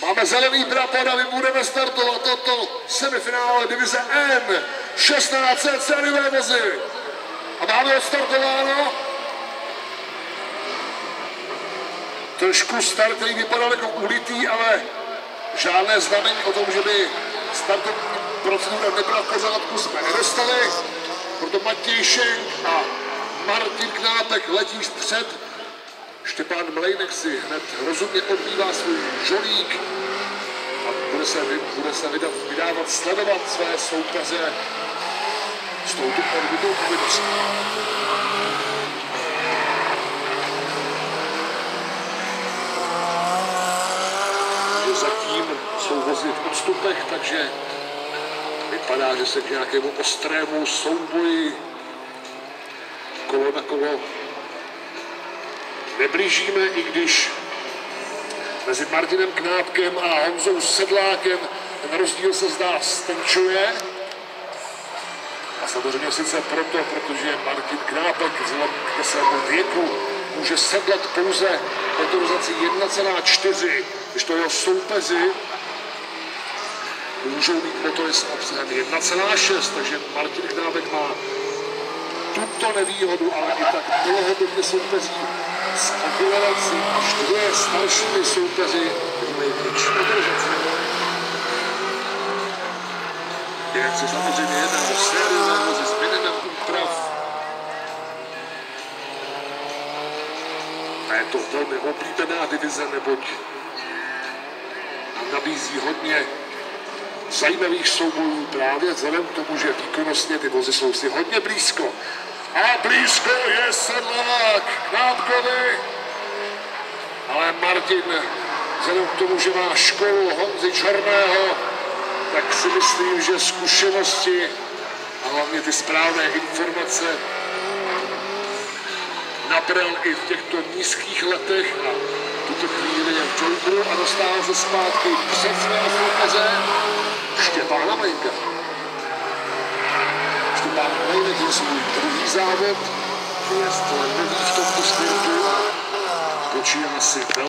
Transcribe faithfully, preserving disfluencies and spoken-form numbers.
Máme zelený prapor a my budeme startovat toto semifinále divize N. šestnáct set sériové vozy. A máme odstartováno. Trošku start, který vypadal jako ulitý, ale žádné znamení o tom, že by startovní procedura nebyla v pořádku, jsme nedostali. Proto Matěj Šenk a Martin Knápek letí vpřed. Štěpán Mlejnek si hned rozumně odbývá svůj žolík a bude se, bude se vydat, vydávat, sledovat své soupeře s touto orbitou povinností. Zatím jsou vozy v odstupech, takže vypadá, že se k nějakému ostrému souboji kolo na kolo neblížíme, i když mezi Martinem Knápkem a Honzou Sedlákem ten rozdíl se zdá stenčuje. A samozřejmě sice proto, protože Martin Knápek vzhledem ke svému věku může sedlat pouze motorizaci jedna celá čtyři, když to jeho soupeři můžou mít motory s obsahem jedna celá šest, takže Martin Knápek má tuto nevýhodu, ale i tak dlouhodobě soupeří s aglomerací až dvě staršími soupeři, kteří mají větší motorizaci. Jak se samozřejmě jedná o sériové vozy s minimem úprav. A je to velmi oblíbená divize, neboť nabízí hodně zajímavých soubojů právě vzhledem k tomu, že výkonnostně ty vozy jsou si hodně blízko. A blízko je Sedlák Knápkovi, ale Martin, vzhledem k tomu, že má školu Honzy Černého, tak si myslím, že zkušenosti a hlavně ty správné informace nabral i v těchto nízkých letech a tuto chvíli je v Jokeru a dostává se zpátky před svého soupeře Štěpána Mlejnka. Štěpán Mlejnek je svůj druhý závod, je nový v tomto sprintu a počíná si velmi